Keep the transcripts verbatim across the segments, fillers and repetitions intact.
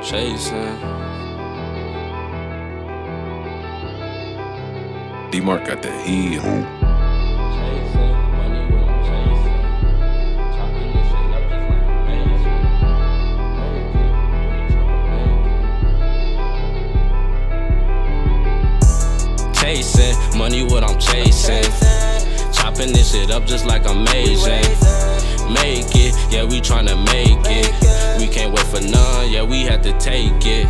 chasing. D-Mark got that heat. Chasing, money what I'm chasing. Chopping this shit up just like a mason. Chasing, money what I'm chasing. Chopping this shit up just like I'm Asian. Make it, yeah, we tryna make it. We can't wait for none, yeah, we had to take it.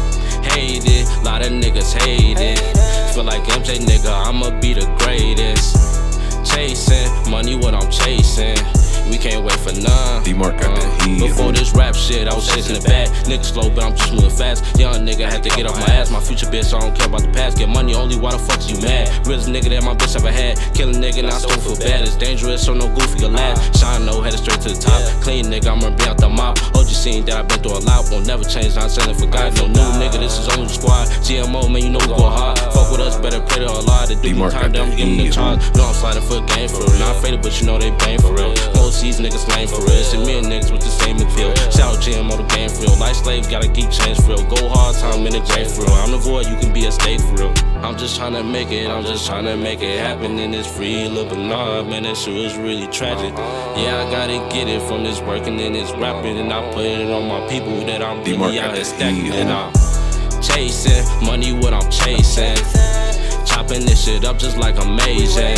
Hate it, lot of niggas hate it. Feel like M J, nigga, I'ma be the greatest. Chasing, money what I'm chasing. We can't wait for none. D-Mark got that heat. Before this rap shit, I was chasing the bag. Niggas slow, but I'm just moving fast. Young nigga had to get off my ass. My future bitch, I don't care about the past. Get money only, why the fuck is you mad? Realest nigga that my bitch ever had. Killing nigga, now I still feel bad. It's dangerous, so no goofy can laugh. Shine no, headed straight to the top. Clean nigga, I'ma be out the mop. O G seen that I've been through a lot. Won't never change, not selling for God. No new nigga, this is only the squad. G M O, man, you know we go hard. Fuck with us, better pray to Allah. They do me time, then I'm giving the charge. Know I'm sliding for a game for real. Not afraid of, but you know they bang for real. Most these niggas lame for real. It's me and niggas with the same appeal. Shout out G M O, the game for real. Life slave, gotta keep change for real. Go hard, time in the J for real. I'm the boy, you can be a steak for real. I'm just tryna make it, I'm just tryna make it happen in this free little nah, man, that shit was really tragic. Yeah, I gotta get it from this working and this rapping, and I put it on my people that I'm really out here stacking. And I'm chasing, money what I'm chasing. Chopping this shit up just like I'm Asian.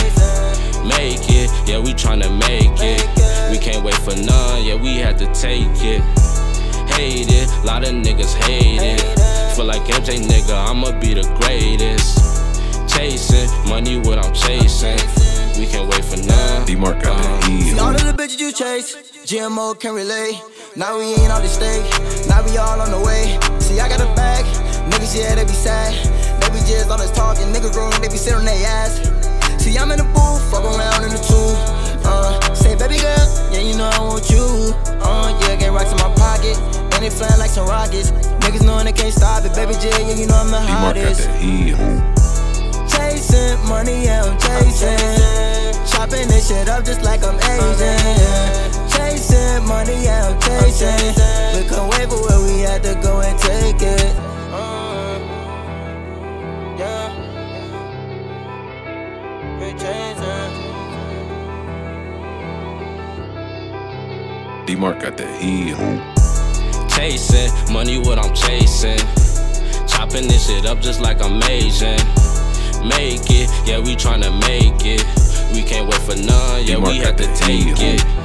Make it, yeah, we tryna make it. We can't wait for none, yeah, we had to take it. Hate it, lot of niggas hate it. Feel like M J, nigga, I'ma be the greatest. Chasing, money what I'm chasing. We can't wait for none. D-Mark got that heat. See all of the bitches you chase, G M O can relate. Now we ain't on the stage, now we all on the way. See, I got a bag, niggas, yeah, they be sad. They be just on us talking, niggas room, they be sitting on their ass. See, I'm in the booth, fuck around in the tube. Uh, say, baby girl, yeah, you know I want you. Uh, yeah, get rocks in my pocket, and they flying like some rockets. Niggas knowing they can't stop it, baby J, yeah, you know I'm the D-Mark got hottest. that heat. Chasing, money, yeah, I'm chasing. Chopping this shit up just like I'm Asian. Chasing, money, yeah, I'm chasing. We couldn't wait for where we had to go and take it. Uh, yeah. We chasing. D-Mark got that heat. Chasing, money what I'm chasing. Chopping this shit up just like I'm Asian. Make it, yeah, we tryna make it. We can't wait for none, yeah, we had to take it.